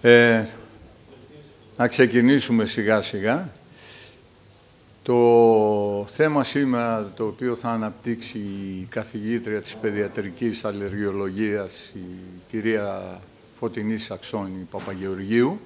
Να ξεκινήσουμε σιγά-σιγά. Το θέμα σήμερα, το οποίο θα αναπτύξει η καθηγήτρια της παιδιατρικής αλλεργιολογίας, η κυρία Φωτεινή Σαξόνη Παπαγεωργίου,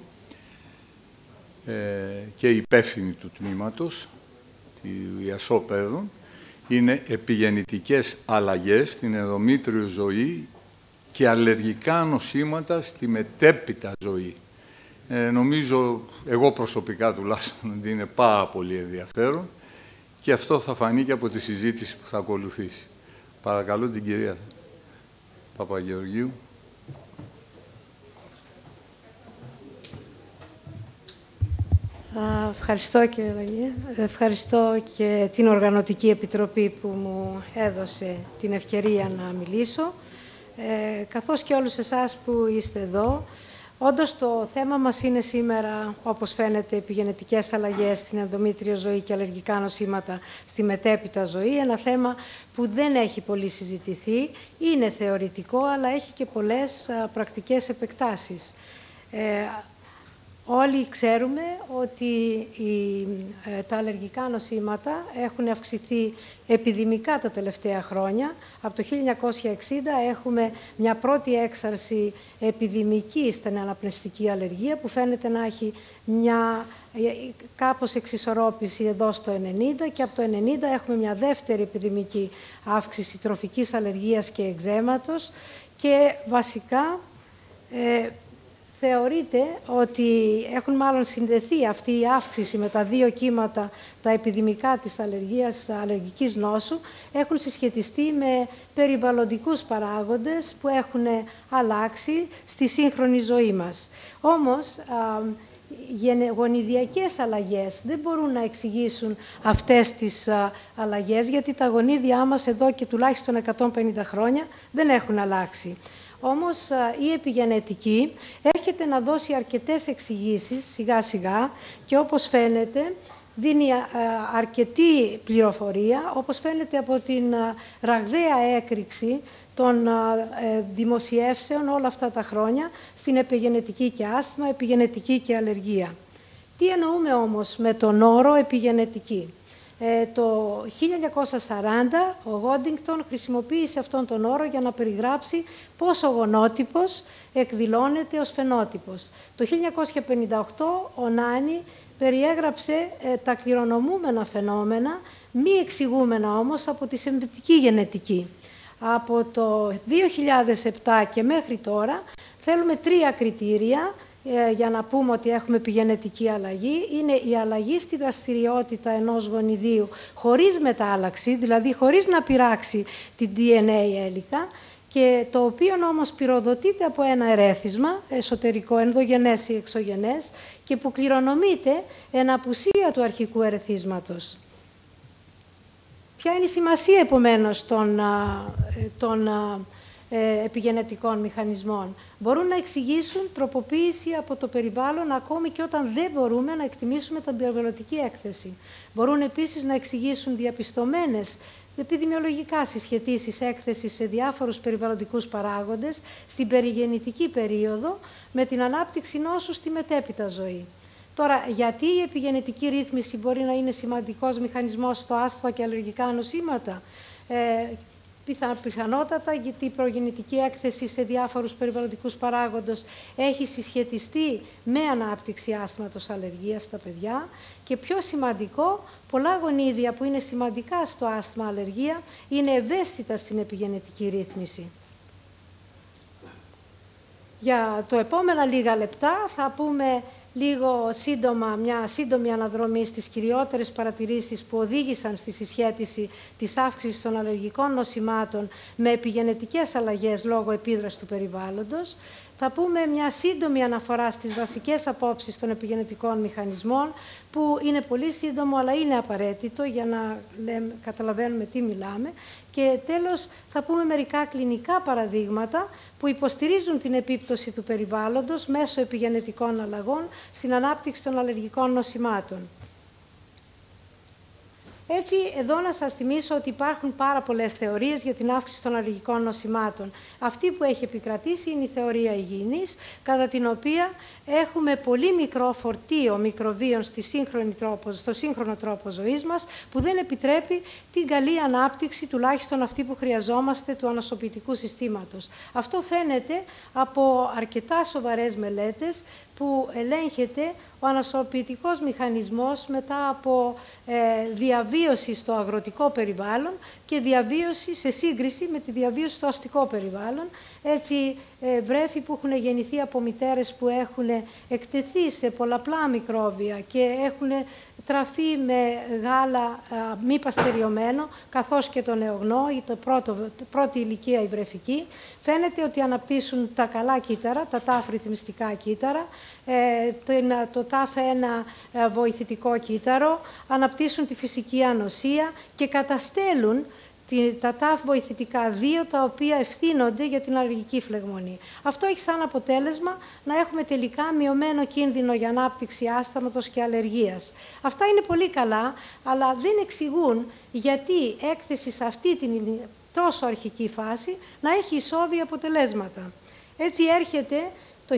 και η υπεύθυνη του τμήματος, του Ιασόπαιδων, είναι επιγεννητικές αλλαγές στην ενδομήτριο ζωή και αλλεργικά νοσήματα στη μετέπειτα ζωή. Νομίζω, εγώ προσωπικά τουλάχιστον, ότι είναι πάρα πολύ ενδιαφέρον και αυτό θα φανεί και από τη συζήτηση που θα ακολουθήσει. Παρακαλώ την κυρία Παπαγεωργίου. Ευχαριστώ, κύριε Λαγία. Ευχαριστώ και την Οργανωτική Επιτροπή που μου έδωσε την ευκαιρία να μιλήσω, καθώς και όλους εσάς που είστε εδώ. Όντως, το θέμα μας είναι σήμερα, όπως φαίνεται, επιγενετικές αλλαγές στην ενδομήτριο ζωή και αλλεργικά νοσήματα στη μετέπειτα ζωή. Ένα θέμα που δεν έχει πολύ συζητηθεί, είναι θεωρητικό, αλλά έχει και πολλές πρακτικές επεκτάσεις. Όλοι ξέρουμε ότι τα αλλεργικά νοσήματα έχουν αυξηθεί επιδημικά τα τελευταία χρόνια. Από το 1960 έχουμε μια πρώτη έξαρση επιδημική στην αναπνευστική αλλεργία, που φαίνεται να έχει μια κάπως εξισορρόπηση εδώ στο 90, και από το 90 έχουμε μια δεύτερη επιδημική αύξηση τροφικής αλλεργίας και εκζέματος, και βασικά θεωρείται ότι έχουν μάλλον συνδεθεί αυτή η αύξηση με τα δύο κύματα, τα επιδημικά της αλλεργικής νόσου, έχουν συσχετιστεί με περιβαλλοντικούς παράγοντες που έχουν αλλάξει στη σύγχρονη ζωή μας. Όμως, γονιδιακές αλλαγές δεν μπορούν να εξηγήσουν αυτές τις αλλαγές, γιατί τα γονίδια μας εδώ και τουλάχιστον 150 χρόνια δεν έχουν αλλάξει. Όμως η επιγενετική έρχεται να δώσει αρκετές εξηγήσεις σιγά-σιγά, και όπως φαίνεται δίνει αρκετή πληροφορία, όπως φαίνεται από την ραγδαία έκρηξη των δημοσιεύσεων όλα αυτά τα χρόνια στην επιγενετική και άσθμα, επιγενετική και αλλεργία. Τι εννοούμε όμως με τον όρο επιγενετική? Το 1940 ο Γόντινγκτον χρησιμοποίησε αυτόν τον όρο για να περιγράψει πώς ο γονότυπος εκδηλώνεται ως φαινότυπος. Το 1958 ο Νάνι περιέγραψε τα κληρονομούμενα φαινόμενα, μη εξηγούμενα όμως από τη συμβατική γενετική. Από το 2007 και μέχρι τώρα θέλουμε τρία κριτήρια για να πούμε ότι έχουμε επιγενετική αλλαγή. Είναι η αλλαγή στη δραστηριότητα ενός γονιδίου χωρίς μετάλλαξη, δηλαδή χωρίς να πειράξει την DNA έλικα, και το οποίο όμως πυροδοτείται από ένα ερέθισμα εσωτερικό, ενδογενές ή εξωγενές, και που κληρονομείται εν απουσία του αρχικού ερεθίσματος. Ποια είναι η σημασία επομένως των επιγενετικών μηχανισμών? Μπορούν να εξηγήσουν τροποποίηση από το περιβάλλον, ακόμη και όταν δεν μπορούμε να εκτιμήσουμε την περιβαλλοντική έκθεση. Μπορούν επίσης να εξηγήσουν διαπιστωμένες επιδημιολογικά συσχετήσεις έκθεσης σε διάφορους περιβαλλοντικούς παράγοντες στην περιγεννητική περίοδο με την ανάπτυξη νόσου στη μετέπειτα ζωή. Τώρα, γιατί η επιγενετική ρύθμιση μπορεί να είναι σημαντικός μηχανισμός στο άσθμα και αλλεργικά νοσήματα? Πιθανότατα, γιατί η προγεννητική έκθεση σε διάφορους περιβαλλοντικούς παράγοντες έχει συσχετιστεί με ανάπτυξη άσθματος αλλεργίας στα παιδιά, και πιο σημαντικό, πολλά γονίδια που είναι σημαντικά στο άσθμα αλλεργία είναι ευαίσθητα στην επιγενετική ρύθμιση. Για το επόμενα λίγα λεπτά θα πούμε λίγο σύντομα, μια σύντομη αναδρομή στις κυριότερες παρατηρήσεις που οδήγησαν στη συσχέτιση της αύξησης των αλλεργικών νοσημάτων με επιγενετικές αλλαγές λόγω επίδρασης του περιβάλλοντος. Θα πούμε μια σύντομη αναφορά στις βασικές απόψεις των επιγενετικών μηχανισμών, που είναι πολύ σύντομο αλλά είναι απαραίτητο για να καταλαβαίνουμε τι μιλάμε. Και τέλος θα πούμε μερικά κλινικά παραδείγματα που υποστηρίζουν την επίπτωση του περιβάλλοντος μέσω επιγενετικών αλλαγών στην ανάπτυξη των αλλεργικών νοσημάτων. Έτσι, εδώ να σας θυμίσω ότι υπάρχουν πάρα πολλές θεωρίες για την αύξηση των αλλεργικών νοσημάτων. Αυτή που έχει επικρατήσει είναι η θεωρία υγιεινής, κατά την οποία έχουμε πολύ μικρό φορτίο μικροβίων στο σύγχρονο τρόπο ζωής μας, που δεν επιτρέπει την καλή ανάπτυξη, τουλάχιστον αυτή που χρειαζόμαστε, του ανοσοποιητικού συστήματος. Αυτό φαίνεται από αρκετά σοβαρές μελέτες που ελέγχεται ο ανοσοποιητικός μηχανισμός μετά από διαβίωση στο αγροτικό περιβάλλον και διαβίωση σε σύγκριση με τη διαβίωση στο αστικό περιβάλλον. Έτσι, βρέφη που έχουν γεννηθεί από μητέρες που έχουν εκτεθεί σε πολλαπλά μικρόβια και έχουν τραφεί με γάλα μη παστεριωμένο, καθώς και το νεογνώ ή πρώτη ηλικία η βρεφική, φαίνεται ότι αναπτύσσουν τα καλά κύτταρα, τα τάφ ρυθμιστικά κύτταρα, το τάφ1 βοηθητικό κύτταρο, αναπτύσσουν τη φυσική ανοσία και καταστέλουν τα τάφ βοηθητικά 2, τα οποία ευθύνονται για την αλλεργική φλεγμονή. Αυτό έχει σαν αποτέλεσμα να έχουμε τελικά μειωμένο κίνδυνο για ανάπτυξη άσθματος και αλλεργίας. Αυτά είναι πολύ καλά, αλλά δεν εξηγούν γιατί έκθεση σε αυτή την τόσο αρχική φάση να έχει ισόβια αποτελέσματα. Έτσι έρχεται το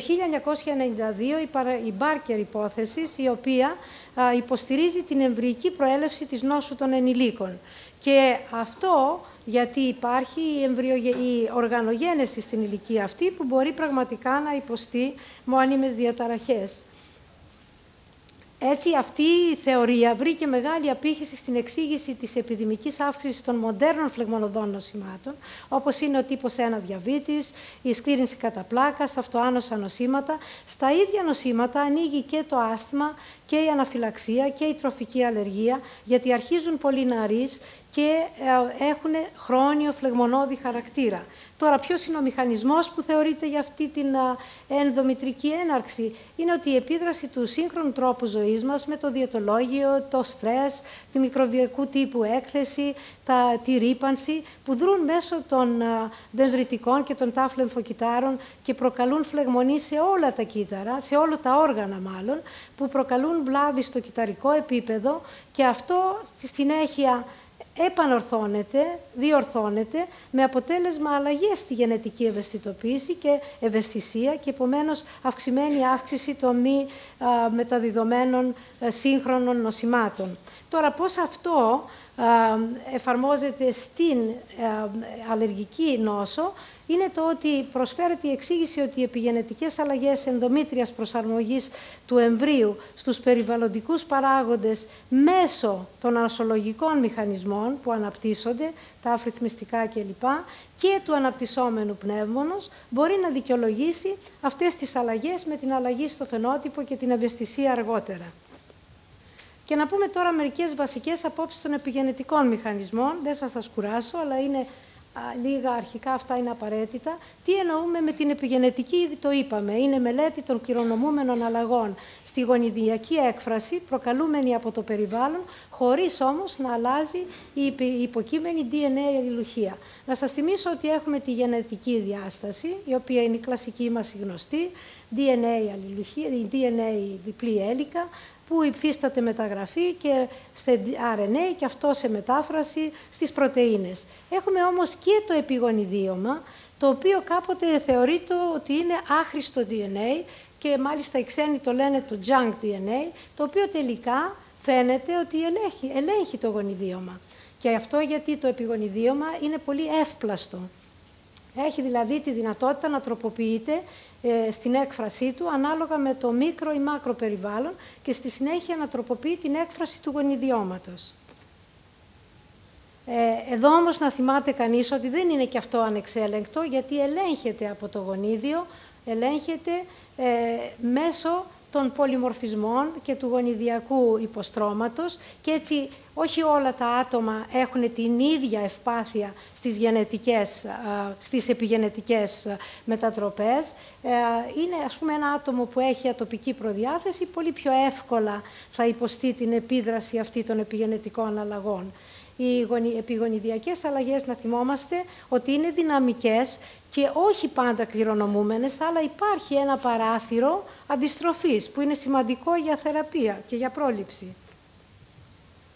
1992 η Μπάρκερ υπόθεση, η οποία υποστηρίζει την εμβρυϊκή προέλευση της νόσου των ενηλίκων. Και αυτό γιατί υπάρχει η οργανογένεση στην ηλικία αυτή, που μπορεί πραγματικά να υποστεί μόνιμες διαταραχές. Έτσι, αυτή η θεωρία βρήκε μεγάλη απήχηση στην εξήγηση της επιδημικής αύξησης των μοντέρνων φλεγμονωδών νοσημάτων, όπως είναι ο τύπος 1 διαβήτης, η σκλήρυνση κατά πλάκας, αυτοάνοσα νοσήματα. Στα ίδια νοσήματα ανοίγει και το άσθμα και η αναφυλαξία και η τροφική αλλεργία, γιατί αρχίζουν πολύ νωρίς και έχουν χρόνιο φλεγμονώδη χαρακτήρα. Τώρα, ποιος είναι ο μηχανισμός που θεωρείται για αυτή την ενδομητρική έναρξη? Είναι ότι η επίδραση του σύγχρονου τρόπου ζωής μας με το διαιτολόγιο, το στρες, τη μικροβιακού τύπου έκθεση, τη ρύπανση, που δρούν μέσω των δενδριτικών και των τάφ λεμφοκυτάρων και προκαλούν φλεγμονή σε όλα τα κύτταρα, σε όλα τα όργανα μάλλον, που προκαλούν βλάβη στο κυταρικό επίπεδο, και αυτό στη συνέχεια επανορθώνεται, διορθώνεται, με αποτέλεσμα αλλαγές στη γενετική ευαισθητοποίηση και ευαισθησία και επομένως αυξημένη αύξηση των μη μεταδιδομένων σύγχρονων νοσημάτων. Τώρα, πώς αυτό εφαρμόζεται στην αλλεργική νόσο, είναι το ότι προσφέρεται η εξήγηση ότι οι επιγενετικές αλλαγές ενδομήτριας προσαρμογής του εμβρίου στους περιβαλλοντικούς παράγοντες μέσω των ανοσολογικών μηχανισμών που αναπτύσσονται, τα αφρυθμιστικά κλπ. Και του αναπτυσσόμενου πνεύμονος μπορεί να δικαιολογήσει αυτές τις αλλαγές με την αλλαγή στο φαινότυπο και την ευαισθησία αργότερα. Και να πούμε τώρα μερικές βασικές απόψεις των επιγενετικών μηχανισμών. Δεν θα σας κουράσω, αλλά είναι λίγα αρχικά, αυτά είναι απαραίτητα. Τι εννοούμε με την επιγενετική? Ήδη το είπαμε. Είναι μελέτη των κληρονομούμενων αλλαγών στη γονιδιακή έκφραση, προκαλούμενη από το περιβάλλον, χωρίς όμως να αλλάζει η υποκείμενη DNA αλληλουχία. Να σας θυμίσω ότι έχουμε τη γενετική διάσταση, η οποία είναι η κλασική μας γνωστή, DNA αλληλουχία, η DNA διπλή έλικα, που υφίσταται μεταγραφή και σε RNA και αυτό σε μετάφραση στις πρωτεΐνες. Έχουμε όμως και το επιγονιδίωμα, το οποίο κάποτε θεωρείται ότι είναι άχρηστο DNA και μάλιστα οι ξένοι το λένε το junk DNA, το οποίο τελικά φαίνεται ότι ελέγχει το γονιδίωμα. Και αυτό γιατί το επιγονιδίωμα είναι πολύ εύπλαστο. Έχει δηλαδή τη δυνατότητα να τροποποιείται στην έκφρασή του ανάλογα με το μικρο ή μάκρο περιβάλλον και στη συνέχεια να τροποποιεί την έκφραση του γονιδιώματος. Εδώ όμως να θυμάται κανείς ότι δεν είναι και αυτό ανεξέλεγκτο, γιατί ελέγχεται από το γονίδιο, ελέγχεται μέσω των πολυμορφισμών και του γονιδιακού υποστρώματος, και έτσι όχι όλα τα άτομα έχουν την ίδια ευπάθεια στις επιγενετικές μετατροπές. Είναι, ας πούμε, ένα άτομο που έχει ατοπική προδιάθεση, πολύ πιο εύκολα θα υποστεί την επίδραση αυτή των επιγενετικών αλλαγών. Οι επιγονιδιακές αλλαγές, να θυμόμαστε ότι είναι δυναμικές και όχι πάντα κληρονομούμενες, αλλά υπάρχει ένα παράθυρο αντιστροφής που είναι σημαντικό για θεραπεία και για πρόληψη.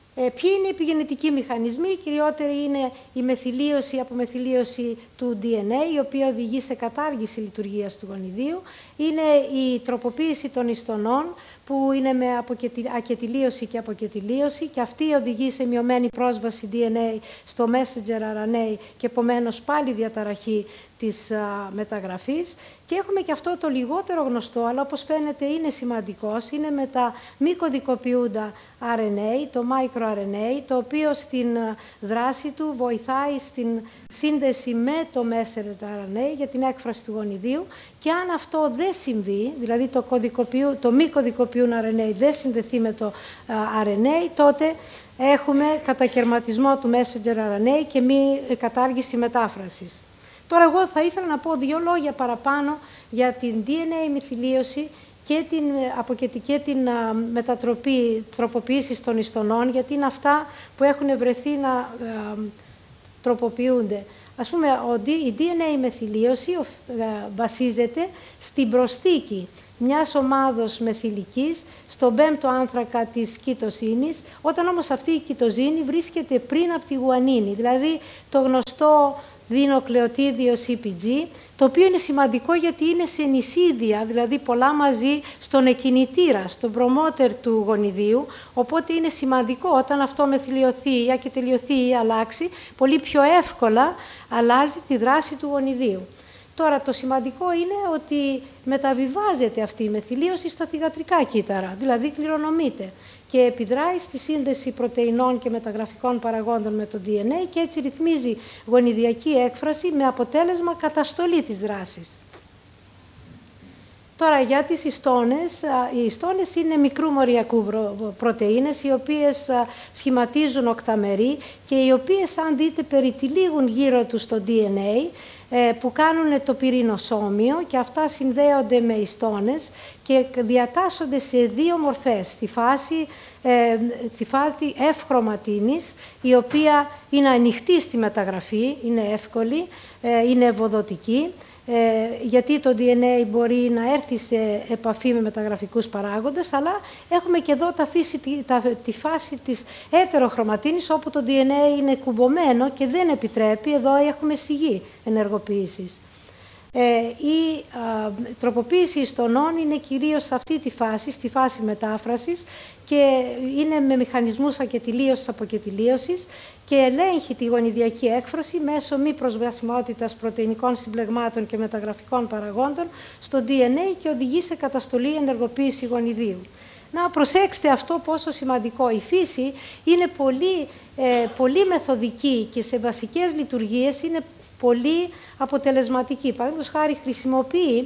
Ποιοι είναι οι επιγενετικοί μηχανισμοί? Οι κυριότεροι είναι η μεθυλίωση, η απομεθυλίωση του DNA, η οποία οδηγεί σε κατάργηση λειτουργίας του γονιδίου. Είναι η τροποποίηση των ιστονών, που είναι με ακετιλίωση και αποκετιλίωση, και αυτή οδηγεί σε μειωμένη πρόσβαση DNA στο messenger RNA και επομένως πάλι διαταραχή της μεταγραφής. Και έχουμε και αυτό το λιγότερο γνωστό, αλλά όπως φαίνεται είναι σημαντικός, είναι με τα μη κωδικοποιούντα RNA, το microRNA, το οποίο στην δράση του βοηθάει στην σύνδεση με το messenger RNA για την έκφραση του γονιδίου, και αν αυτό δεν συμβεί, δηλαδή το μη κωδικοποιούν RNA δεν συνδεθεί με το RNA, τότε έχουμε κατακαιρματισμό του messenger RNA και μη κατάργηση μετάφρασης. Τώρα εγώ θα ήθελα να πω δύο λόγια παραπάνω για την DNA μυθυλίωση και την μετατροπή, τροποποίηση των ιστονών, γιατί είναι αυτά που έχουν βρεθεί να τροποποιούνται. Ας πούμε, η DNA μεθυλίωση βασίζεται στην προσθήκη μιας ομάδος μεθυλικής στον 5ο άνθρακα της κοιτοσίνης, όταν όμως αυτή η κοιτοζίνη βρίσκεται πριν από τη γουανίνη, δηλαδή το γνωστό δινοκλεοτίδιο CpG, το οποίο είναι σημαντικό γιατί είναι σε νησίδια, δηλαδή πολλά μαζί στον εκκινητήρα, στον προμότερ του γονιδίου, οπότε είναι σημαντικό όταν αυτό μεθυλιωθεί ή ακετελειωθεί ή αλλάξει, πολύ πιο εύκολα αλλάζει τη δράση του γονιδίου. Τώρα, το σημαντικό είναι ότι μεταβιβάζεται αυτή η μεθυλίωση στα θυγατρικά κύτταρα, δηλαδή κληρονομείται και επιδράει στη σύνδεση πρωτεϊνών και μεταγραφικών παραγόντων με το DNA και έτσι ρυθμίζει γονιδιακή έκφραση με αποτέλεσμα καταστολή της δράσης. Τώρα, για τις ιστόνες, οι ιστόνες είναι μικρού μοριακού πρωτεΐνες, οι οποίες σχηματίζουν οκταμερί και οι οποίες, αν δείτε, περιτυλίγουν γύρω τους το DNA, που κάνουν το πυρηνοσώμιο, και αυτά συνδέονται με ιστόνες και διατάσσονται σε δύο μορφές. Στη φάση F-χρωματίνης, η οποία είναι ανοιχτή στη μεταγραφή, είναι εύκολη, είναι ευοδοτική, γιατί το DNA μπορεί να έρθει σε επαφή με μεταγραφικούς παράγοντες, αλλά έχουμε και εδώ τη φάση της έτεροχρωματίνης, όπου το DNA είναι κουμπωμένο και δεν επιτρέπει, εδώ έχουμε σιγή ενεργοποίησης. Η τροποποίηση ιστονών είναι κυρίως σε αυτή τη φάση, στη φάση μετάφρασης, και είναι με μηχανισμούς ακετιλίωσης, αποκετιλίωσης, και ελέγχει τη γονιδιακή έκφραση μέσω μη προσβασιμότητας πρωτεϊνικών συμπλεγμάτων και μεταγραφικών παραγόντων στο DNA και οδηγεί σε καταστολή ενεργοποίηση γονιδίου. Να προσέξτε αυτό πόσο σημαντικό. Η φύση είναι πολύ μεθοδική και σε βασικές λειτουργίες είναι πολύ αποτελεσματική. Παραδείγματος χάρη, χρησιμοποιεί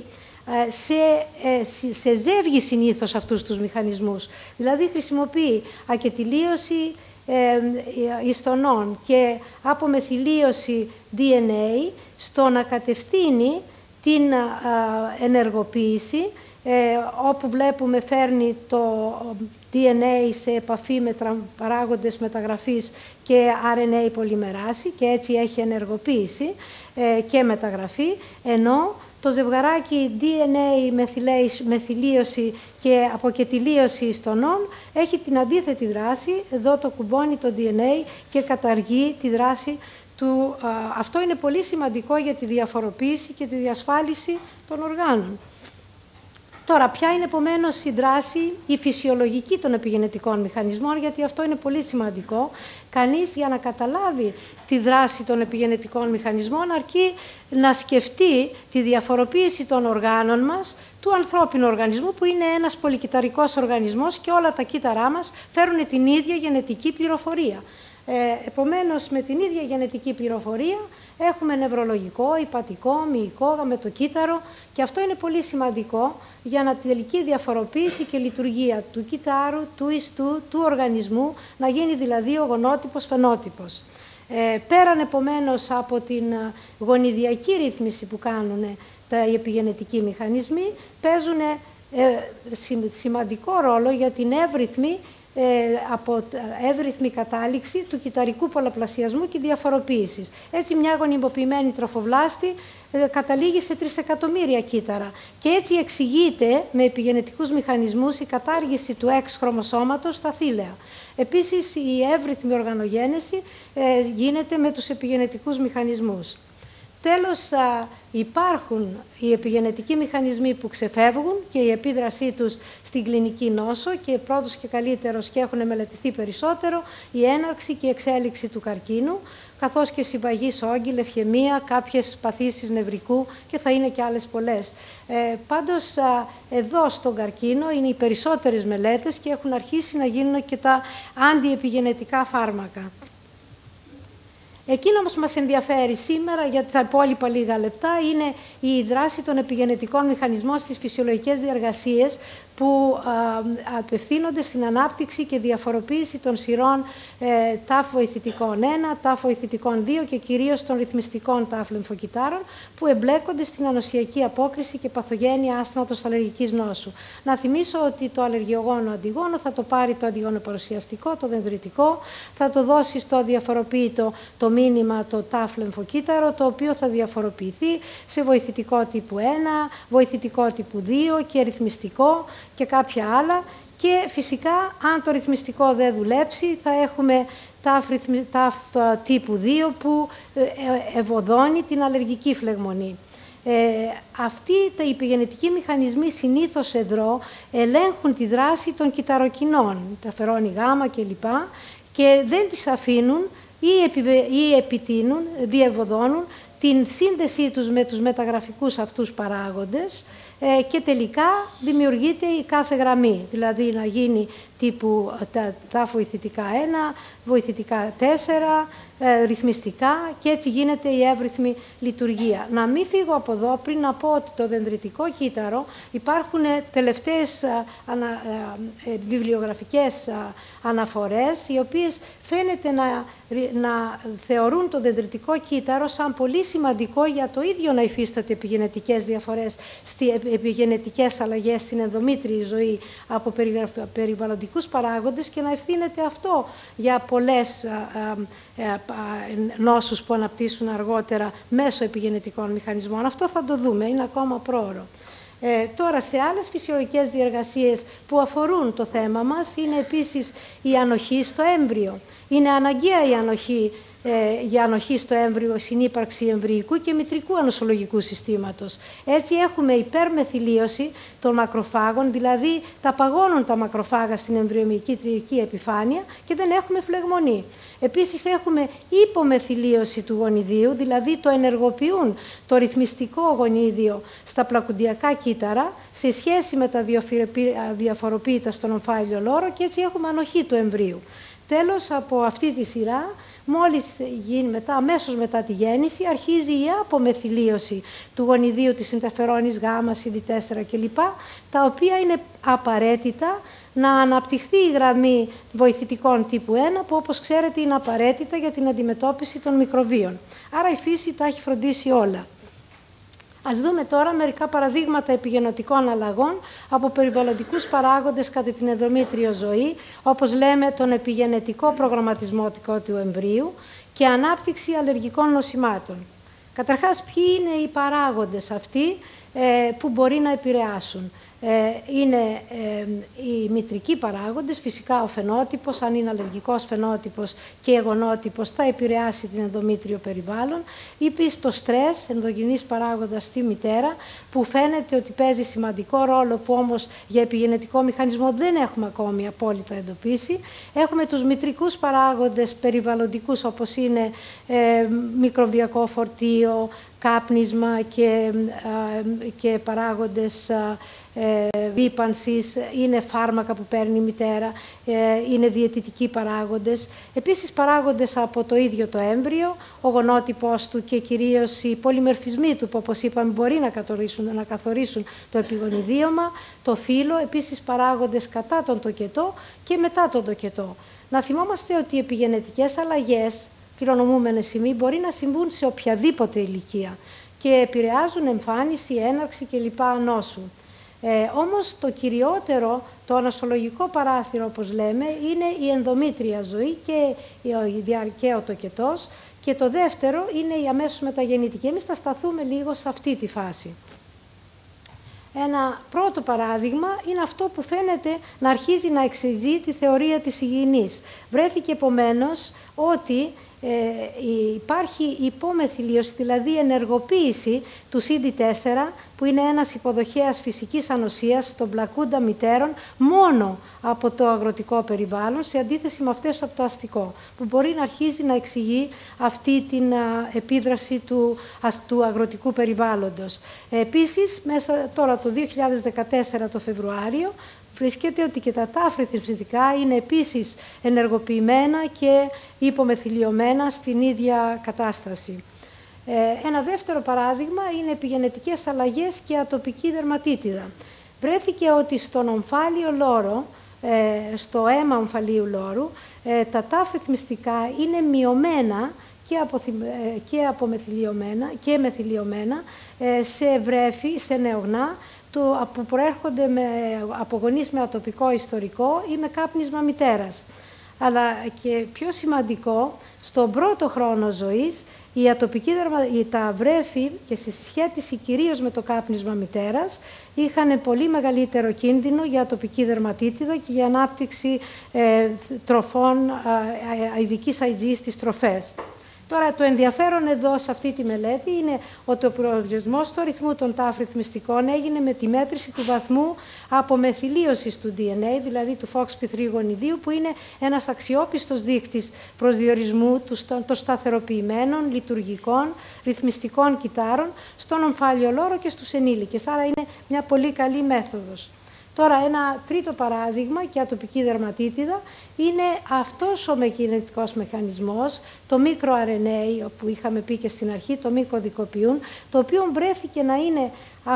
σε ζεύγη συνήθως αυτούς τους μηχανισμούς. Δηλαδή χρησιμοποιεί ακετιλίωση ιστονών και απομεθυλίωση DNA στο να κατευθύνει την ενεργοποίηση, όπου βλέπουμε φέρνει το DNA σε επαφή με παράγοντες μεταγραφής και RNA πολυμεράση και έτσι έχει ενεργοποίηση και μεταγραφή, ενώ το ζευγαράκι DNA μεθυλίωση και αποκετιλίωση ιστονών έχει την αντίθετη δράση. Εδώ το κουμπώνει το DNA και καταργεί τη δράση του. Αυτό είναι πολύ σημαντικό για τη διαφοροποίηση και τη διασφάλιση των οργάνων. Τώρα, ποια είναι επομένως η δράση, η φυσιολογική των επιγενετικών μηχανισμών, γιατί αυτό είναι πολύ σημαντικό. Κανείς, για να καταλάβει τη δράση των επιγενετικών μηχανισμών, αρκεί να σκεφτεί τη διαφοροποίηση των οργάνων μας, του ανθρώπινου οργανισμού, που είναι ένας πολυκυταρικός οργανισμός και όλα τα κύτταρά μας φέρουν την ίδια γενετική πληροφορία. Επομένως, με την ίδια γενετική πληροφορία έχουμε νευρολογικό, υπατικό, μυϊκό, γαμετοκύτταρο, και αυτό είναι πολύ σημαντικό για να τη τελική διαφοροποίηση και λειτουργία του κυττάρου, του ιστού, του οργανισμού, να γίνει δηλαδή ο γονότυπος φαινότυπος. Πέραν επομένως από την γονιδιακή ρύθμιση που κάνουν οι επιγενετικοί μηχανισμοί, παίζουν σημαντικό ρόλο για την εύρυθμη από εύρυθμη κατάληξη του κυταρικού πολλαπλασιασμού και διαφοροποίησης. Έτσι, μια γονιμοποιημένη τροφοβλάστη καταλήγει σε 3 εκατομμύρια κύτταρα. Και έτσι εξηγείται με επιγενετικούς μηχανισμούς η κατάργηση του X χρωμοσώματος στα θήλαια. Επίσης, η εύρυθμη οργανογένεση γίνεται με τους επιγενετικούς μηχανισμούς. Τέλος, υπάρχουν οι επιγενετικοί μηχανισμοί που ξεφεύγουν και η επίδρασή τους στην κλινική νόσο και πρώτος και καλύτερος και έχουν μελετηθεί περισσότερο η έναρξη και η εξέλιξη του καρκίνου, καθώς και συμπαγής όγκη, λευχαιμία, κάποιες παθήσεις νευρικού και θα είναι και άλλες πολλές. Πάντως, εδώ στον καρκίνο είναι οι περισσότερες μελέτες και έχουν αρχίσει να γίνουν και τα αντιεπιγενετικά φάρμακα. Εκείνο όμως που μας ενδιαφέρει σήμερα για τα υπόλοιπα λίγα λεπτά είναι η δράση των επιγενετικών μηχανισμών στις φυσιολογικές διεργασίες που απευθύνονται στην ανάπτυξη και διαφοροποίηση των σειρών ταφ βοηθητικών 1, ταφ βοηθητικών 2 και κυρίως των ρυθμιστικών ταφ λεμφοκυτάρων που εμπλέκονται στην ανοσιακή απόκριση και παθογένεια άσθματος αλλεργικής νόσου. Να θυμίσω ότι το αλλεργιογόνο αντιγόνο θα το πάρει το αντιγονοπαρουσιαστικό, το δενδριτικό, θα το δώσει στο διαφοροποίητο το μήνυμα το ταφ λεμφοκύτταρο, το οποίο θα διαφοροποιηθεί σε βοηθητικό τύπου 1, βοηθητικό τύπου 2 και ρυθμιστικό και άλλα, και φυσικά αν το ρυθμιστικό δεν δουλέψει θα έχουμε ταφ τύπου 2 που ευωδώνει την αλλεργική φλεγμονή. Αυτοί οι επιγενετικοί μηχανισμοί συνήθως εδώ ελέγχουν τη δράση των κυταροκινών, τα φερόνι γάμα κλπ. Και δεν τις αφήνουν ή επιτείνουν, διευωδώνουν την σύνδεσή τους με τους μεταγραφικούς αυτούς παράγοντες και τελικά δημιουργείται η κάθε γραμμή, δηλαδή να γίνει τύπου τα βοηθητικά 1, βοηθητικά 4, ρυθμιστικά και έτσι γίνεται η εύρυθμη λειτουργία. Να μην φύγω από εδώ πριν να πω ότι το δενδριτικό κύτταρο υπάρχουν τελευταίες βιβλιογραφικές αναφορές οι οποίες φαίνεται να θεωρούν το δενδριτικό κύτταρο σαν πολύ σημαντικό για το ίδιο να υφίσταται επιγενετικές διαφορές, επιγενετικές αλλαγές στην ενδομήτριη ζωή από περιβαλλοντικούς παράγοντες και να ευθύνεται αυτό για πολλές νόσους που αναπτύσσουν αργότερα μέσω επιγενετικών μηχανισμών. Αυτό θα το δούμε, είναι ακόμα πρόωρο. Τώρα, σε άλλες φυσιολογικές διεργασίες που αφορούν το θέμα μας είναι επίσης η ανοχή στο έμβριο. Είναι αναγκαία η ανοχή για ανοχή στο έμβριο, συνύπαρξη εμβρυϊκού και μητρικού ανοσολογικού συστήματος. Έτσι έχουμε υπερμεθυλίωση των μακροφάγων, δηλαδή τα παγώνουν τα μακροφάγα στην εμβριομυϊκή τριική επιφάνεια και δεν έχουμε φλεγμονή. Επίσης έχουμε υπομεθυλίωση του γονιδίου, δηλαδή το ενεργοποιούν το ρυθμιστικό γονίδιο στα πλακουντιακά κύτταρα σε σχέση με τα διαφοροποίητα στον ομφάλιο λόρο και έτσι έχουμε ανοχή του εμβρίου. Τέλος, από αυτή τη σειρά, μόλις γίνει αμέσως μετά τη γέννηση, αρχίζει η απομεθυλίωση του γονιδίου της interferonis γ, CD4 κλπ, τα οποία είναι απαραίτητα να αναπτυχθεί η γραμμή βοηθητικών τύπου 1, που όπως ξέρετε είναι απαραίτητα για την αντιμετώπιση των μικροβίων. Άρα η φύση τα έχει φροντίσει όλα. Ας δούμε τώρα μερικά παραδείγματα επιγενωτικών αλλαγών από περιβαλλοντικούς παράγοντες κατά την ενδομήτριο ζωή, όπως λέμε τον επιγενετικό προγραμματισμό του εμβρίου και ανάπτυξη αλλεργικών νοσημάτων. Καταρχάς, ποιοι είναι οι παράγοντες αυτοί που μπορεί να επηρεάσουν. Είναι οι μητρικοί παράγοντες, φυσικά ο φαινότυπος, αν είναι αλλεργικός φαινότυπος και εγωνότυπος θα επηρεάσει την ενδομήτριο περιβάλλον. Επίσης το στρες, ενδογενής παράγοντας στη μητέρα, που φαίνεται ότι παίζει σημαντικό ρόλο, που όμως για επιγενετικό μηχανισμό δεν έχουμε ακόμη απόλυτα εντοπίσει. Έχουμε τους μητρικούς παράγοντες περιβαλλοντικούς, όπως είναι μικροβιακό φορτίο, κάπνισμα και παράγοντες ρύπανσης, είναι φάρμακα που παίρνει η μητέρα, είναι διαιτητικοί παράγοντες. Επίσης παράγοντες από το ίδιο το έμβριο, ο γονότυπος του και κυρίως οι πολυμερφισμοί του που, όπως είπαμε, μπορεί να καθορίσουν το επιγονιδίωμα, το φύλο, επίσης παράγοντες κατά τον τοκετό και μετά τον τοκετό. Να θυμόμαστε ότι οι επιγενετικές αλλαγές, κληρονομούμενες σημεί, μπορεί να συμβούν σε οποιαδήποτε ηλικία και επηρεάζουν εμφάνιση, έναρξη κλπ. Νόσου. Όμως το κυριότερο, το ανασολογικό παράθυρο, όπως λέμε, είναι η ενδομήτρια ζωή και ο τοκετός, και το δεύτερο είναι η αμέσως μεταγεννητική. Εμείς θα σταθούμε λίγο σε αυτή τη φάση. Ένα πρώτο παράδειγμα είναι αυτό που φαίνεται να αρχίζει να εξηγεί τη θεωρία της υγιεινής. Βρέθηκε επομένως ότι υπάρχει υπομεθυλίωση, δηλαδή ενεργοποίηση του CD4, που είναι ένας υποδοχέας φυσικής ανοσίας των πλακούντα μητέρων μόνο από το αγροτικό περιβάλλον, σε αντίθεση με αυτές από το αστικό, που μπορεί να αρχίζει να εξηγεί αυτή την επίδραση του αγροτικού περιβάλλοντος. Επίσης, μέσα τώρα το 2014 το Φεβρουάριο, βρίσκεται ότι και τα τάφρη θρησκευτικά είναι επίσης ενεργοποιημένα και υπομεθυλιωμένα στην ίδια κατάσταση. Ένα δεύτερο παράδειγμα είναι επιγενετικές αλλαγές και ατοπική δερματίτιδα. Βρέθηκε ότι στον ομφάλιο λόρο, στο αίμα ομφαλίου λόρου, τα τάφρη θρησκευτικά είναι μειωμένα και μεθυλιωμένα σε βρέφη, σε νεογνά, που προέρχονται από γονείς με ατοπικό ιστορικό ή με κάπνισμα μητέρας. Αλλά και πιο σημαντικό, στον πρώτο χρόνο ζωής, τα βρέφη και σε συσχέτιση κυρίως με το κάπνισμα μητέρας είχαν πολύ μεγαλύτερο κίνδυνο για ατοπική δερματίτιδα και για ανάπτυξη τροφών ειδικής IgE στις τροφές. Τώρα, το ενδιαφέρον εδώ σε αυτή τη μελέτη είναι ότι ο προσδιορισμός του αριθμού των τάφρη θρησκευτικών έγινε με τη μέτρηση του βαθμού απομεθυλίωσης του DNA, δηλαδή του FOXP3 γονιδίου, που είναι ένας αξιόπιστος δείκτης προσδιορισμού των σταθεροποιημένων, λειτουργικών, ρυθμιστικών κυτάρων στον ομφάλιο λόρο και στους ενήλικες. Άρα είναι μια πολύ καλή μέθοδος. Τώρα, ένα τρίτο παράδειγμα και ατοπική δερματίτιδα είναι αυτός ο μεκινητικός μηχανισμός, το μικρο-RNA, που είχαμε πει και στην αρχή, το μικοδικοποιούν, το οποίο βρέθηκε να είναι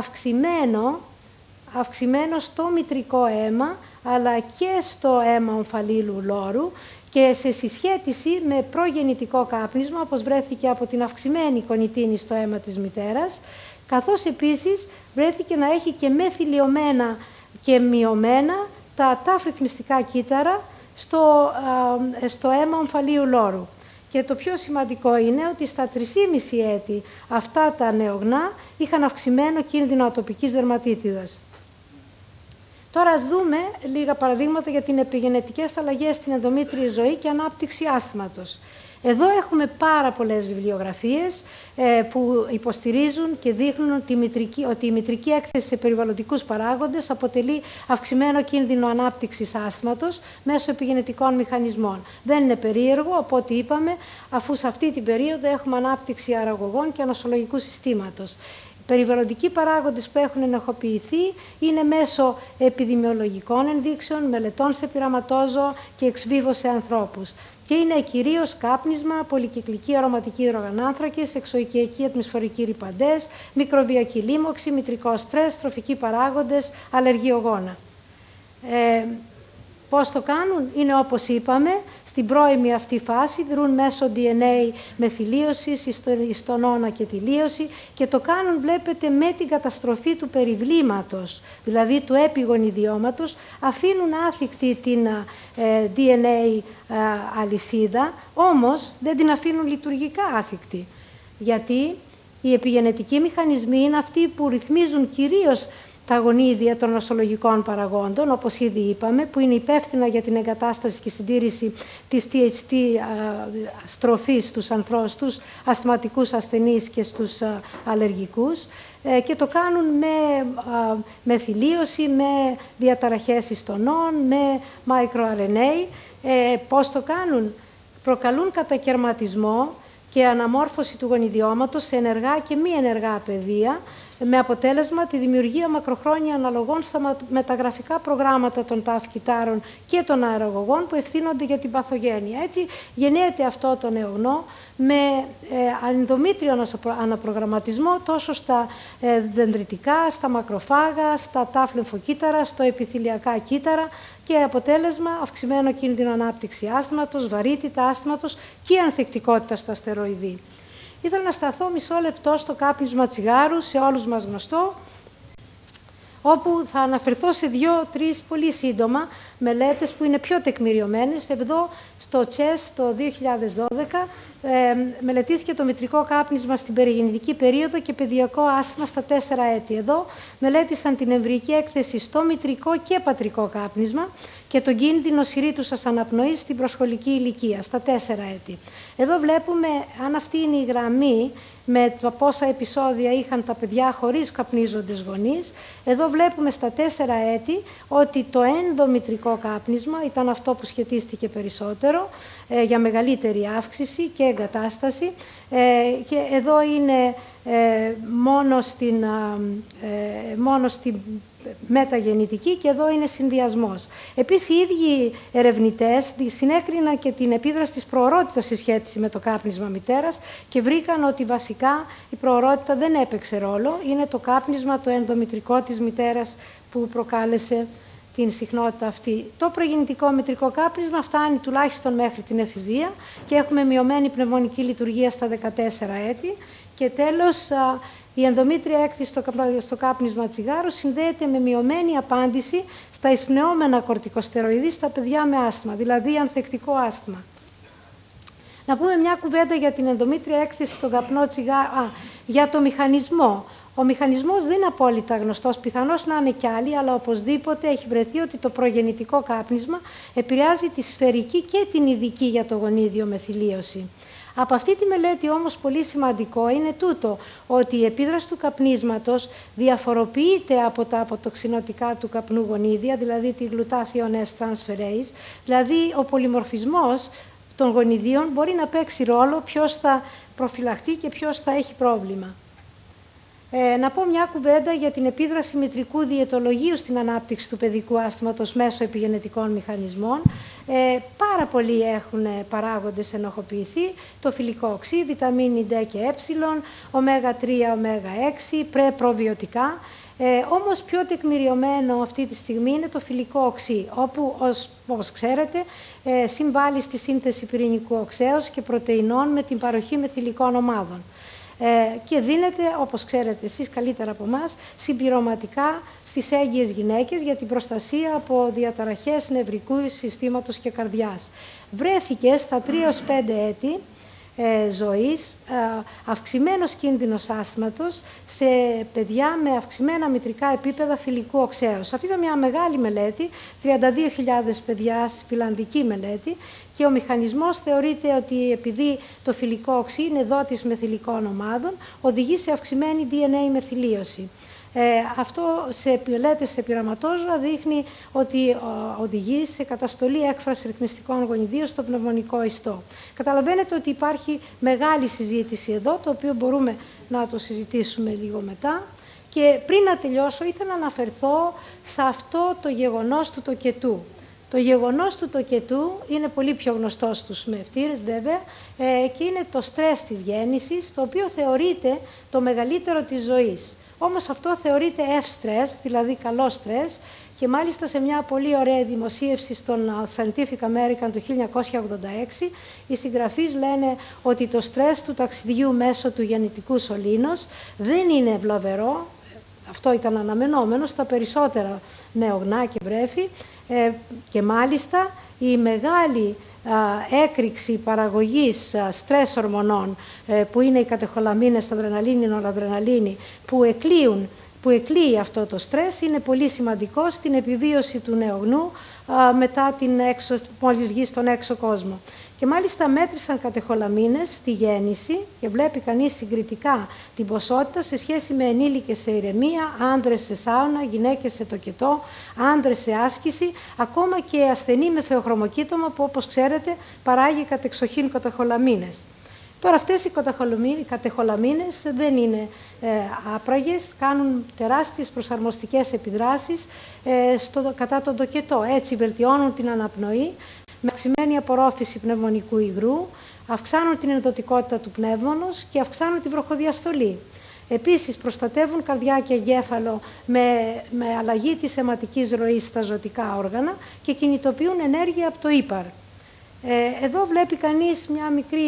αυξημένο στο μητρικό αίμα, αλλά και στο αίμα ομφαλίλου λόρου, και σε συσχέτιση με προγεννητικό κάπνισμα, όπως βρέθηκε από την αυξημένη κονιτίνη στο αίμα της μητέρας, καθώς επίσης βρέθηκε να έχει και μεθυλιωμένα και μειωμένα τα τάφρη θρησκευτικά κύτταρα στο αίμα ομφαλίου λόρου. Και το πιο σημαντικό είναι ότι στα 3,5 έτη αυτά τα νεογνά είχαν αυξημένο κίνδυνο ατοπικής δερματίτιδας. Τώρα ας δούμε λίγα παραδείγματα για την επιγενετικές αλλαγές στην ενδομήτρια ζωή και ανάπτυξη άσθματος. Εδώ έχουμε πάρα πολλές βιβλιογραφίες που υποστηρίζουν και δείχνουν ότι η μητρική έκθεση σε περιβαλλοντικούς παράγοντες αποτελεί αυξημένο κίνδυνο ανάπτυξης άσθματος μέσω επιγενετικών μηχανισμών. Δεν είναι περίεργο, από ό,τι είπαμε, αφού σε αυτή την περίοδο έχουμε ανάπτυξη αραγωγών και ανοσολογικού συστήματος. Οι περιβαλλοντικοί παράγοντες που έχουν ενοχοποιηθεί είναι μέσω επιδημιολογικών ενδείξεων, μελετών σε πειραματόζωα και εξ βίβο σε ανθρώπους. Και είναι κυρίως κάπνισμα, πολυκυκλικοί αρωματικοί υδρογονάνθρακες, εξωοικιακοί ατμοσφαιρικοί ρυπαντές, μικροβιακή λίμωξη, μητρικό στρες, τροφικοί παράγοντες, αλλεργιογόνα. Πώς το κάνουν? Είναι όπως είπαμε, στην πρώιμη αυτή φάση δρούν μέσω DNA μεθυλίωσης, ιστονών και τηλίωση, και το κάνουν, βλέπετε, με την καταστροφή του περιβλήματος, δηλαδή του επιγονιδιώματος, αφήνουν άθικτη την DNA αλυσίδα, όμως δεν την αφήνουν λειτουργικά άθικτη. Γιατί οι επιγενετικοί μηχανισμοί είναι αυτοί που ρυθμίζουν κυρίως τα γονίδια των νοσολογικών παραγόντων, όπως ήδη είπαμε, που είναι υπεύθυνα για την εγκατάσταση και συντήρηση της THT στροφής στους ασθματικούς ασθενείς και στους αλλεργικούς, και το κάνουν με μεθυλίωση, με διαταραχές ιστονών, με microRNA. Πώς το κάνουν? Προκαλούν κατακερματισμό και αναμόρφωση του γονιδιώματος σε ενεργά και μη ενεργά πεδία, με αποτέλεσμα τη δημιουργία μακροχρόνια αναλογών στα μεταγραφικά προγράμματα των ταυκυτάρων και των αερογωγών που ευθύνονται για την παθογένεια. Έτσι γεννιέται αυτό το νεογνώ με ενδομήτριο αναπρογραμματισμό τόσο στα δεντριτικά, στα μακροφάγα, στα τάφ λεμφοκύτταρα, στο επιθυλιακά κύτταρα, και αποτέλεσμα αυξημένο κίνδυνο ανάπτυξη άσθματος, βαρύτητα άσθματος και ανθεκτικότητα στα στεροειδή. Ήθελα να σταθώ μισό λεπτό στο κάπνισμα τσιγάρου, σε όλους μας γνωστό. όπου θα αναφερθώ σε 2-3 πολύ σύντομα μελέτες που είναι πιο τεκμηριωμένες. Εδώ στο ΤΣΕΣ το 2012 μελετήθηκε το μητρικό κάπνισμα στην περιγεννητική περίοδο και παιδιακό άσθμα στα 4 έτη. Εδώ μελέτησαν την εμβρυϊκή έκθεση στο μητρικό και πατρικό κάπνισμα και τον κίνδυνο συρρήτουσας αναπνοής στην προσχολική ηλικία, στα 4 έτη. Εδώ βλέπουμε, αν αυτή είναι η γραμμή, με το πόσα επεισόδια είχαν τα παιδιά χωρίς καπνίζοντες γονείς. Εδώ βλέπουμε στα 4 έτη ότι το ενδομητρικό κάπνισμα ήταν αυτό που σχετίστηκε περισσότερο για μεγαλύτερη αύξηση και εγκατάσταση. Και εδώ είναι μόνο στην μεταγεννητική και εδώ είναι συνδυασμός. Επίσης, οι ίδιοι ερευνητές συνέκριναν και την επίδραση της προορότητας σε σχέση με το κάπνισμα μητέρας και βρήκαν ότι βασικά η προορότητα δεν έπαιξε ρόλο. Είναι το κάπνισμα, το ενδομητρικό της μητέρας που προκάλεσε την συχνότητα αυτή. Το προγεννητικό μητρικό κάπνισμα φτάνει τουλάχιστον μέχρι την εφηβεία και έχουμε μειωμένη πνευμονική λειτουργία στα 14 έτη. Και τέλος, η ενδομήτρια έκθεση στο κάπνισμα τσιγάρου συνδέεται με μειωμένη απάντηση στα εισπνεώμενα κορτικοστεροειδή στα παιδιά με άσθμα, δηλαδή ανθεκτικό άσθμα. Να πούμε μια κουβέντα για την ενδομήτρια έκθεση στον καπνό τσιγάρου, για το μηχανισμό. Ο μηχανισμός δεν είναι απόλυτα γνωστός, πιθανώς να είναι κι άλλοι, αλλά οπωσδήποτε έχει βρεθεί ότι το προγεννητικό κάπνισμα επηρεάζει τη σφαιρική και την ειδική για το γονίδιο μεθυλίωση. Από αυτή τη μελέτη όμως πολύ σημαντικό είναι τούτο, ότι η επίδραση του καπνίσματος διαφοροποιείται από τα αποτοξινωτικά του καπνού γονίδια, δηλαδή τη glutathione transferase, δηλαδή ο πολυμορφισμός των γονιδίων μπορεί να παίξει ρόλο ποιος θα προφυλαχθεί και ποιος θα έχει πρόβλημα. Να πω μια κουβέντα για την επίδραση μητρικού διαιτολογίου στην ανάπτυξη του παιδικού άσθματος μέσω επιγενετικών μηχανισμών. Πάρα πολλοί έχουν παράγοντες ενοχοποιηθεί, το φυλικό οξύ, βιταμίνη D και ε, ω3, ω6, προπροβιωτικά. Όμως πιο τεκμηριωμένο αυτή τη στιγμή είναι το φυλικό οξύ, όπου όπως ξέρετε συμβάλλει στη σύνθεση πυρηνικού οξέως και πρωτεϊνών με την παροχή μεθυλικών ομάδων. Και δίνεται, όπως ξέρετε εσείς καλύτερα από εμάς, συμπληρωματικά στις έγκυες γυναίκες για την προστασία από διαταραχές νευρικού συστήματος και καρδιάς. Βρέθηκε στα 3-5 έτη ζωής αυξημένος κίνδυνος άσθματος σε παιδιά με αυξημένα μητρικά επίπεδα φυλικού οξέως. Αυτή ήταν μια μεγάλη μελέτη, 32.000 παιδιά, φιλανδική μελέτη, και ο μηχανισμός θεωρείται ότι επειδή το φυλικό οξύ είναι δότης μεθυλικών ομάδων, οδηγεί σε αυξημένη DNA μεθυλίωση. Αυτό σε μελέτες σε πειραματόζωα δείχνει ότι οδηγεί σε καταστολή έκφραση ρυθμιστικών γονιδίων στο πνευμονικό ιστό. Καταλαβαίνετε ότι υπάρχει μεγάλη συζήτηση εδώ, το οποίο μπορούμε να το συζητήσουμε λίγο μετά. Και πριν να τελειώσω, ήθελα να αναφερθώ σε αυτό το γεγονός του τοκετού. Το γεγονός του τοκετού είναι πολύ πιο γνωστό στους μευτήρες βέβαια και είναι το στρες της γέννησης, το οποίο θεωρείται το μεγαλύτερο της ζωής. Όμως αυτό θεωρείται F-stress, δηλαδή καλό στρες, και μάλιστα σε μια πολύ ωραία δημοσίευση στον Scientific American του 1986, οι συγγραφείς λένε ότι το στρες του ταξιδιού μέσω του γεννητικού σωλήνος δεν είναι βλαβερό, αυτό ήταν αναμενόμενο στα περισσότερα νεογνά και βρέφη, και μάλιστα η μεγάλη έκρηξη παραγωγής στρες ορμονών που είναι οι κατεχολαμίνες, αδρεναλίνη, νοradrenalίνη, που εκλείει αυτό το στρες, είναι πολύ σημαντικό στην επιβίωση του νεογνού μετά μόλις βγει στον έξω κόσμο. Και μάλιστα μέτρησαν κατεχολαμίνες στη γέννηση και βλέπει κανείς συγκριτικά την ποσότητα σε σχέση με ενήλικες σε ηρεμία, άνδρες σε σάουνα, γυναίκες σε τοκετό, άνδρες σε άσκηση, ακόμα και ασθενή με φεοχρωμοκύτωμα που, όπως ξέρετε, παράγει κατεξοχήν κατεχολαμίνες. Τώρα αυτές οι κατεχολαμίνες δεν είναι άπραγες, κάνουν τεράστιες προσαρμοστικές επιδράσεις κατά τον τοκετό. Έτσι βελτιώνουν την αναπνοή, με αυξημένη απορρόφηση πνευμονικού υγρού, αυξάνουν την ενδοτικότητα του πνεύμονος και αυξάνουν την βροχοδιαστολή. Επίσης, προστατεύουν καρδιά και εγκέφαλο με αλλαγή της αιματικής ροής στα ζωτικά όργανα και κινητοποιούν ενέργεια από το ύπαρ. Εδώ βλέπει κανείς μια μικρή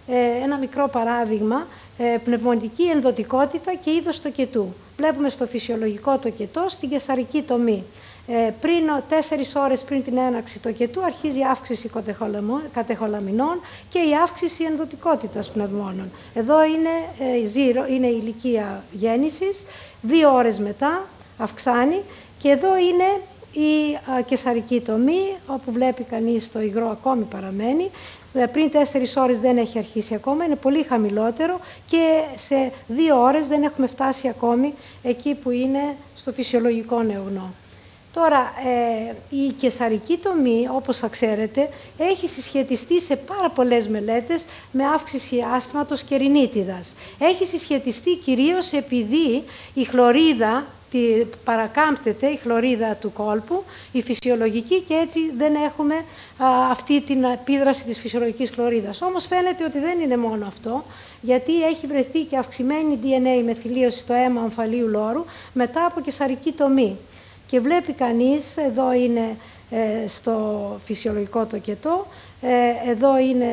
ένα μικρό παράδειγμα, πνευμονική ενδοτικότητα και είδος τοκετού. Βλέπουμε στο φυσιολογικό τοκετό στην καισαρική τομή. Πριν 4 ώρες πριν την έναρξη τοκετού αρχίζει η αύξηση κατεχολαμινών και η αύξηση ενδοτικότητας πνευμόνων. Εδώ είναι η ηλικία γέννησης, 2 ώρες μετά αυξάνει και εδώ είναι η καισαρική τομή, όπου βλέπει κανείς το υγρό ακόμη παραμένει. Πριν 4 ώρες δεν έχει αρχίσει ακόμα, είναι πολύ χαμηλότερο και σε 2 ώρες δεν έχουμε φτάσει ακόμη εκεί που είναι στο φυσιολογικό νεογνώ. Τώρα, η καισαρική τομή, όπως θα ξέρετε, έχει συσχετιστεί σε πάρα πολλές μελέτες με αύξηση άσθματος και ρινίτιδας. Έχει συσχετιστεί κυρίως επειδή η χλωρίδα παρακάμπτεται, η χλωρίδα του κόλπου, η φυσιολογική, και έτσι δεν έχουμε αυτή την επίδραση της φυσιολογικής χλωρίδας. Όμως φαίνεται ότι δεν είναι μόνο αυτό, γιατί έχει βρεθεί και αυξημένη DNA μεθυλίωση στο αίμα ομφαλίου λόρου μετά από καισαρική τομή. Και βλέπει κανείς, εδώ είναι στο φυσιολογικό τοκετό, εδώ είναι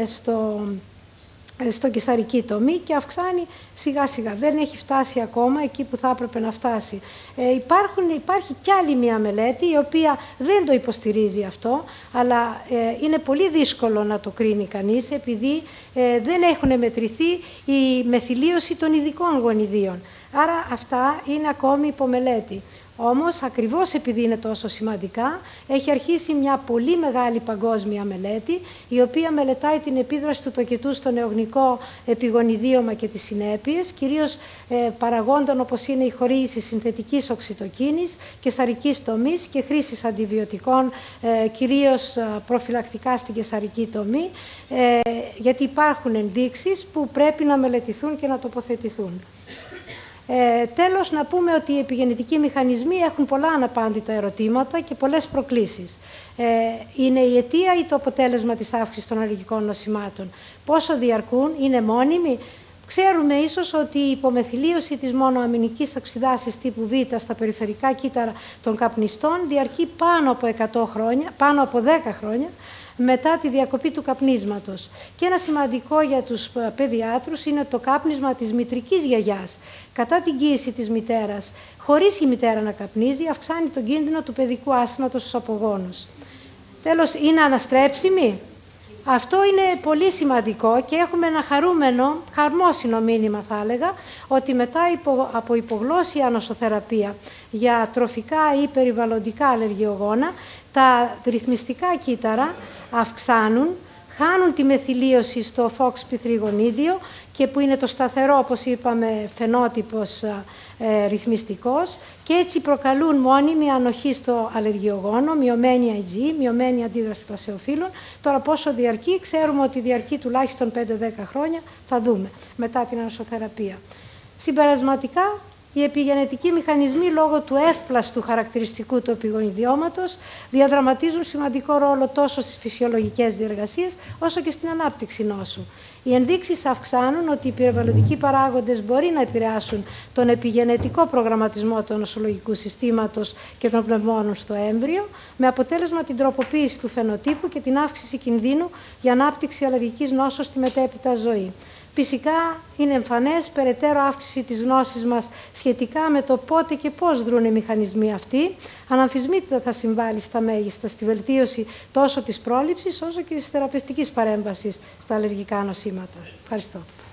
στο καισαρική τομή και αυξάνει σιγά σιγά. Δεν έχει φτάσει ακόμα εκεί που θα έπρεπε να φτάσει. Υπάρχει κι άλλη μια μελέτη η οποία δεν το υποστηρίζει αυτό, αλλά είναι πολύ δύσκολο να το κρίνει κανείς επειδή δεν έχουν μετρηθεί η μεθυλίωση των ειδικών γονιδίων. Άρα αυτά είναι ακόμη υπομελέτη. Όμως, ακριβώς επειδή είναι τόσο σημαντικά, έχει αρχίσει μια πολύ μεγάλη παγκόσμια μελέτη, η οποία μελετάει την επίδραση του τοκετού στο νεογνικό επιγονιδίωμα και τις συνέπειες, κυρίως παραγόντων όπως είναι η χορήγηση συνθετικής οξυτοκίνης, καισαρικής τομής και χρήσης αντιβιωτικών, κυρίως προφυλακτικά στην καισαρική τομή, γιατί υπάρχουν ενδείξεις που πρέπει να μελετηθούν και να τοποθετηθούν. Τέλος, να πούμε ότι οι επιγεννητικοί μηχανισμοί έχουν πολλά αναπάντητα ερωτήματα και πολλές προκλήσεις. Είναι η αιτία ή το αποτέλεσμα της αύξησης των αλλεργικών νοσημάτων? Πόσο διαρκούν? Είναι μόνιμοι? Ξέρουμε ίσως ότι η υπομεθυλίωση της μονοαμινικής οξυδάσης τύπου Β στα περιφερικά κύτταρα των καπνιστών διαρκεί πάνω από 100 χρόνια, πάνω από 10 χρόνια, μετά τη διακοπή του καπνίσματος. Και ένα σημαντικό για τους παιδιάτρους είναι το κάπνισμα της μητρικής γιαγιάς. Κατά την κοίηση της μητέρας, χωρίς η μητέρα να καπνίζει, αυξάνει τον κίνδυνο του παιδικού άσθματος στους απογόνους. Τέλος, είναι αναστρέψιμη? Αυτό είναι πολύ σημαντικό και έχουμε ένα χαρμόσυνο μήνυμα θα έλεγα, ότι μετά από υπογλώσσια νοσοθεραπεία για τροφικά ή περιβαλλοντικά αλλεργιογόνα, τα ρυθμιστικά κύτταρα αυξάνουν, χάνουν τη μεθυλίωση στο FOXP3 γονίδιο και που είναι το σταθερό, όπως είπαμε, φαινότυπος ρυθμιστικός, και έτσι προκαλούν μόνιμη ανοχή στο αλλεργιογόνο, μειωμένη IgE, μειωμένη αντίδραση βασεοφύλων. Τώρα πόσο διαρκεί? Ξέρουμε ότι διαρκεί τουλάχιστον 5-10 χρόνια, θα δούμε μετά την νοσοθεραπεία. Συμπερασματικά, οι επιγενετικοί μηχανισμοί λόγω του εύπλαστου χαρακτηριστικού του επιγονιδιώματος διαδραματίζουν σημαντικό ρόλο τόσο στις φυσιολογικές διεργασίες όσο και στην ανάπτυξη νόσου. Οι ενδείξεις αυξάνουν ότι οι περιβαλλοντικοί παράγοντες μπορεί να επηρεάσουν τον επιγενετικό προγραμματισμό του νοσολογικού συστήματος και των πνευμόνων στο έμβριο, με αποτέλεσμα την τροποποίηση του φαινοτύπου και την αύξηση κινδύνου για ανάπτυξη αλλεργικής νόσου στη μετέπειτα ζωή. Φυσικά είναι εμφανές περαιτέρω αύξηση της γνώσης μας σχετικά με το πότε και πώς δρούν οι μηχανισμοί αυτοί. Αναμφισβήτητα θα συμβάλλει στα μέγιστα στη βελτίωση τόσο της πρόληψης όσο και της θεραπευτικής παρέμβασης στα αλλεργικά νοσήματα. Ευχαριστώ.